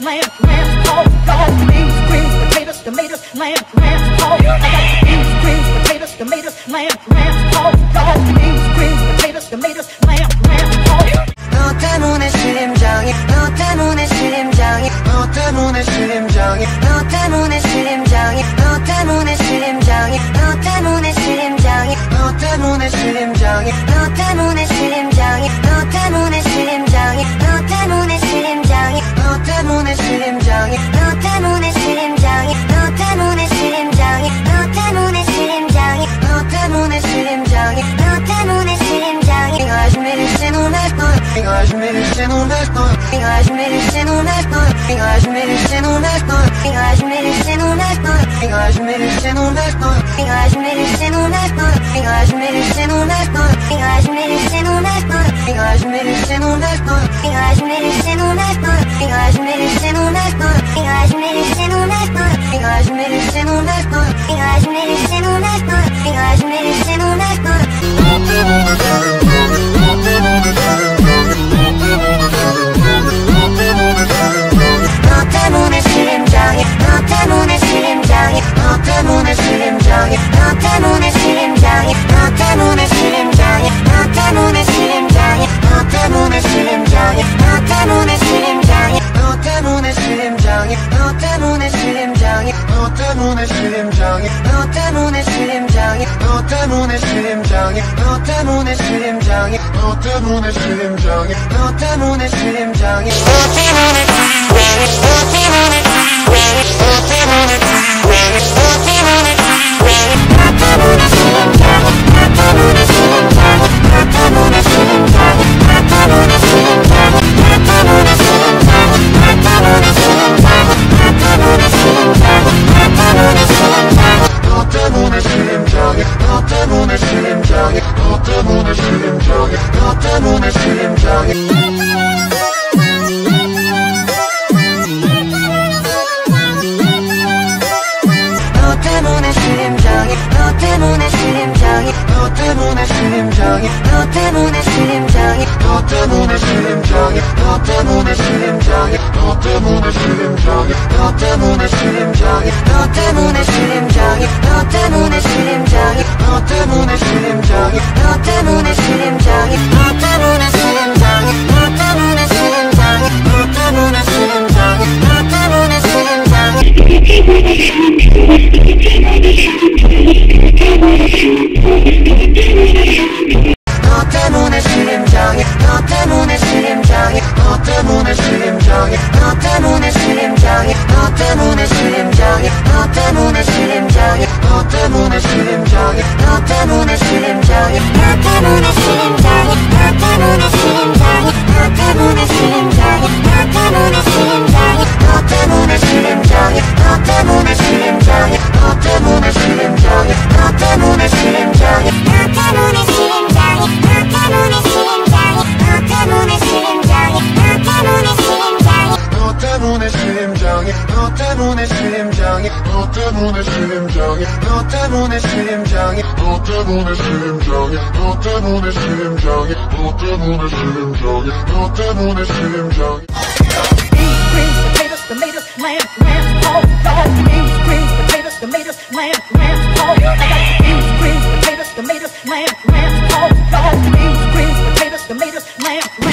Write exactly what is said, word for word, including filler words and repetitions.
lamb, lamb, oh God, beans, greens, potatoes, tomatoes, lamb, lamb, oh I got beans, greens, potatoes, tomatoes, lamb, lamb, oh God, beans, greens, potatoes, tomatoes, lamb, lamb, oh. 너 때문에 심장이, 너 때문에 심장이, 너 때문에 심장이, 너 때문에 심장이, 너 때문에 심장이, 너 때문에 심장이, 너 때문에 심장이, 너 때문에 심장이, 너 때문에 심장이, 너 때문에 심장이, 너 때문에 심장이, 너 때문에 심장이, 너 때문에 심장이, 너 때문에 심장이, 너 때문에 심장이, 너 때문에 심장이. As medicine on that boy, as medicine on that boy, as medicine on that boy, as medicine on that boy, as medicine on that boy, as medicine on that boy, as medicine on that boy, as medicine on that boy, as medicine on that boy, as medicine on that boy, as medicine on that boy, as medicine on that boy, as medicine on that boy, as medicine on that boy, as medicine on that boy, as medicine on that boy. 너 때문에 심장이, 너 때문에 심장이, 너 때문에 심장이, 너 때문에 심장이, 너 때문에 심장이, 너 때문에 심장이, 너 때문에 심장이, 너 때문에 심장이, 너 때문에 심장이, 너 때문에 심장이, 너 때문에 심장이, 너 때문에 심장이, 너 때문에 심장이, 너 때문에 심장이, 너 때문에 심장이, 너 때문에 심장이, 너 lamb, lamb, oh God, beans, greens, potatoes, tomatoes, lamb, lamb.